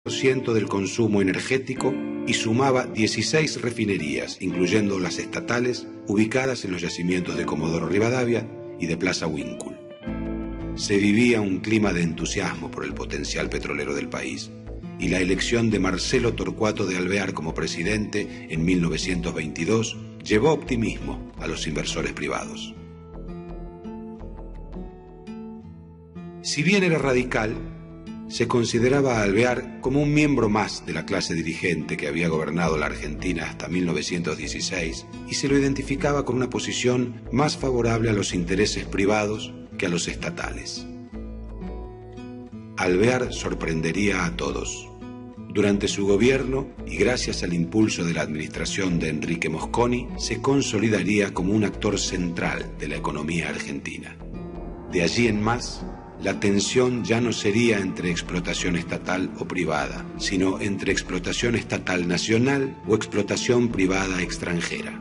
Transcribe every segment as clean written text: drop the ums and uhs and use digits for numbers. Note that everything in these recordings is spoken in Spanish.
40% del consumo energético y sumaba 16 refinerías, incluyendo las estatales, ubicadas en los yacimientos de Comodoro Rivadavia y de Plaza Winkle. Se vivía un clima de entusiasmo por el potencial petrolero del país, y la elección de Marcelo Torcuato de Alvear como presidente en 1922 llevó optimismo a los inversores privados. Si bien era radical, se consideraba a Alvear como un miembro más de la clase dirigente que había gobernado la Argentina hasta 1916 y se lo identificaba con una posición más favorable a los intereses privados que a los estatales. Alvear sorprendería a todos. Durante su gobierno, y gracias al impulso de la administración de Enrique Mosconi, se consolidaría como un actor central de la economía argentina. De allí en más, la tensión ya no sería entre explotación estatal o privada, sino entre explotación estatal nacional o explotación privada extranjera.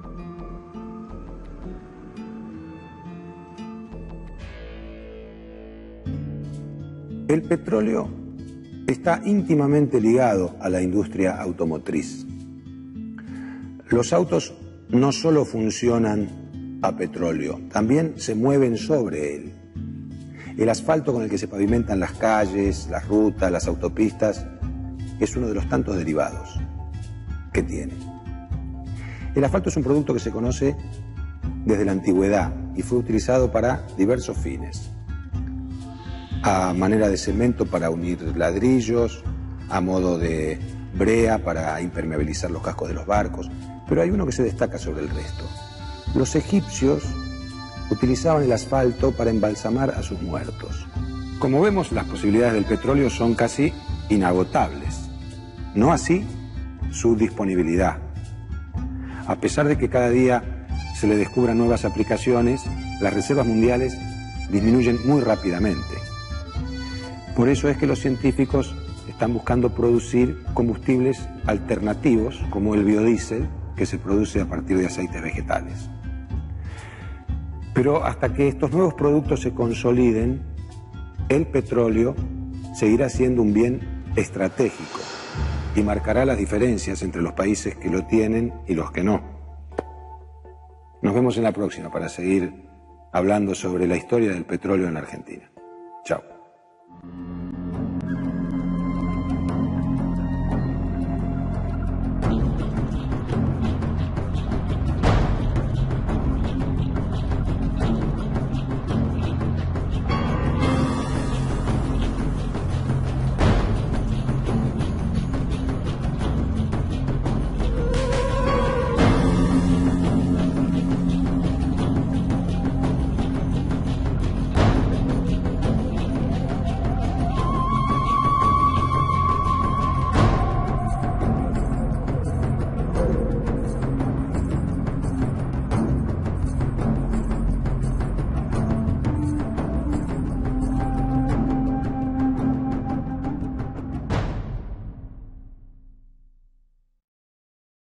El petróleo está íntimamente ligado a la industria automotriz. Los autos no solo funcionan a petróleo, también se mueven sobre él. El asfalto con el que se pavimentan las calles, las rutas, las autopistas, es uno de los tantos derivados que tiene. El asfalto es un producto que se conoce desde la antigüedad y fue utilizado para diversos fines. A manera de cemento para unir ladrillos, a modo de brea para impermeabilizar los cascos de los barcos, pero hay uno que se destaca sobre el resto. Los egipcios utilizaban el asfalto para embalsamar a sus muertos. Como vemos, las posibilidades del petróleo son casi inagotables, no así su disponibilidad. A pesar de que cada día se le descubran nuevas aplicaciones, las reservas mundiales disminuyen muy rápidamente. Por eso es que los científicos están buscando producir combustibles alternativos, como el biodiesel, que se produce a partir de aceites vegetales. Pero hasta que estos nuevos productos se consoliden, el petróleo seguirá siendo un bien estratégico y marcará las diferencias entre los países que lo tienen y los que no. Nos vemos en la próxima para seguir hablando sobre la historia del petróleo en la Argentina. Chao.